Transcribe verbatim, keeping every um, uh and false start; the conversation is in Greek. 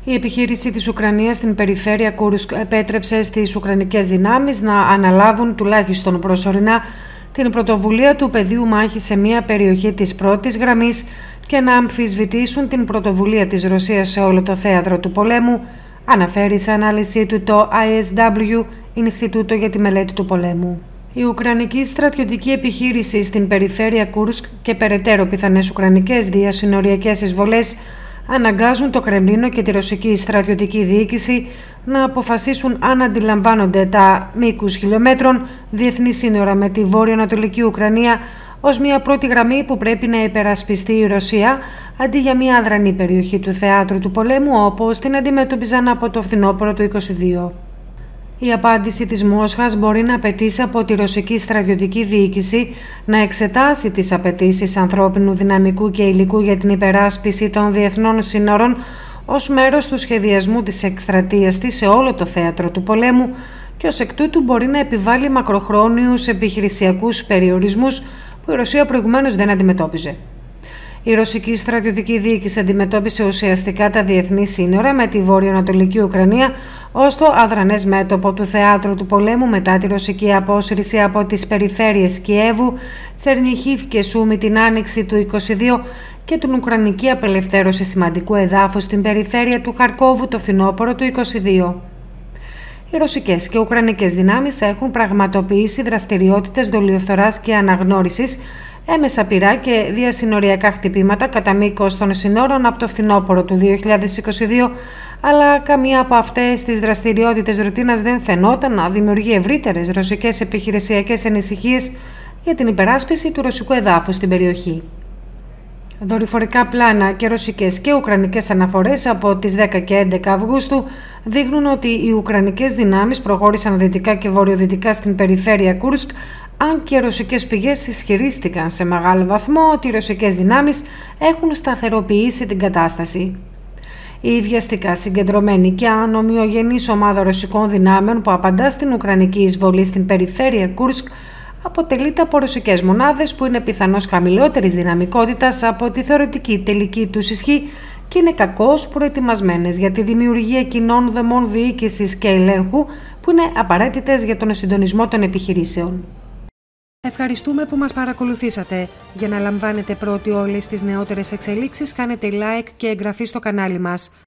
Η επιχείρηση της Ουκρανίας στην περιφέρεια Κούρσκ επέτρεψε στις Ουκρανικές δυνάμεις να αναλάβουν τουλάχιστον προσωρινά την πρωτοβουλία του πεδίου μάχης σε μια περιοχή της πρώτης γραμμής και να αμφισβητήσουν την πρωτοβουλία της Ρωσίας σε όλο το θέατρο του πολέμου, αναφέρει σε ανάλυση του το άι ες ντάμπλιου, Ινστιτούτο για τη Μελέτη του Πολέμου. Η Ουκρανική στρατιωτική επιχείρηση στην περιφέρεια Κούρσκ και περαιτέρω πιθανές ουκρανικές διασυνοριακές εισβολές αναγκάζουν το Κρεμλίνο και τη ρωσική στρατιωτική διοίκηση να αποφασίσουν αν αντιλαμβάνονται τα μήκους χιλιόμετρων διεθνή σύνορα με τη βόρειο-ανατολική Ουκρανία ως μια πρώτη γραμμή που πρέπει να υπερασπιστεί η Ρωσία αντί για μια αδρανή περιοχή του θεάτρου του πολέμου όπως την αντιμετώπιζαν από το φθινόπωρο του είκοσι δύο. Η απάντηση της Μόσχας μπορεί να απαιτήσει από τη ρωσική στρατιωτική διοίκηση να εξετάσει τις απαιτήσεις ανθρώπινου δυναμικού και υλικού για την υπεράσπιση των διεθνών σύνορων ως μέρος του σχεδιασμού της εκστρατείας της σε όλο το θέατρο του πολέμου και ως εκ τούτου μπορεί να επιβάλλει μακροχρόνιους επιχειρησιακούς περιορισμούς που η Ρωσία προηγουμένως δεν αντιμετώπιζε. Η ρωσική στρατιωτική διοίκηση αντιμετώπισε ουσιαστικά τα διεθνή σύνορα με τη βόρειο-ανατολική Ουκρανία ως το αδρανές μέτωπο του θεάτρου του πολέμου μετά τη ρωσική απόσυρση από τις περιφέρειες Κιέβου, Τσερνιχίβ και Σούμι την άνοιξη του είκοσι δύο και την ουκρανική απελευθέρωση σημαντικού εδάφους στην περιφέρεια του Χαρκόβου το φθινόπωρο του είκοσι δύο. Οι ρωσικές και ουκρανικές δυνάμεις έχουν πραγματοποιήσει δραστηριότητες δολιοφθοράς και αναγνώρισης, έμεσα πυρά και διασυνοριακά χτυπήματα κατά μήκος των συνόρων από το φθινόπωρο του δύο χιλιάδες είκοσι δύο, αλλά καμία από αυτές τις δραστηριότητες ρουτίνας δεν φαινόταν να δημιουργεί ευρύτερες ρωσικές επιχειρησιακές ανησυχίες για την υπεράσπιση του ρωσικού εδάφους στην περιοχή. Δορυφορικά πλάνα και ρωσικές και ουκρανικές αναφορές από τις δέκα και έντεκα Αυγούστου δείχνουν ότι οι ουκρανικές δυνάμεις προχώρησαν δυτικά και βορειοδυτικά στην περιφέρεια Κούρσκ, αν και οι ρωσικές πηγές ισχυρίστηκαν σε μεγάλο βαθμό ότι οι ρωσικές δυνάμεις έχουν σταθεροποιήσει την κατάσταση. Η βιαστικά συγκεντρωμένη και ανομοιογενής ομάδα ρωσικών δυνάμεων που απαντά στην ουκρανική εισβολή στην περιφέρεια Κούρσκ αποτελείται από ρωσικές μονάδες που είναι πιθανώς χαμηλότερης δυναμικότητας από τη θεωρητική τελική τους ισχύ και είναι κακώς προετοιμασμένες για τη δημιουργία κοινών δομών διοίκησης και ελέγχου που είναι απαραίτητες για τον συντονισμό των επιχειρήσεων. Ευχαριστούμε που μας παρακολουθήσατε. Για να λαμβάνετε πρώτοι όλες τις νεότερες εξελίξεις κάνετε like και εγγραφή στο κανάλι μας.